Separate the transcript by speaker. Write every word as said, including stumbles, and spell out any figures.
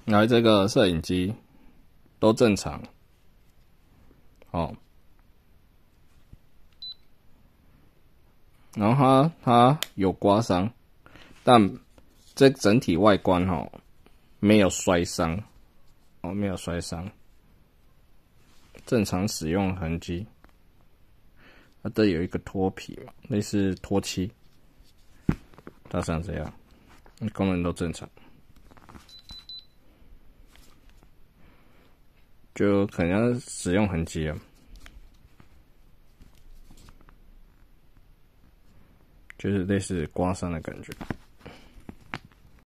Speaker 1: 然后这个摄影机都正常，哦。然后它它有刮伤，但这整体外观哦没有摔伤，哦没有摔伤，正常使用痕迹。它这有一个脱皮嘛，类似脱漆，大致上这样，功能都正常。就可能使用痕迹啊，就是类似刮伤的感觉。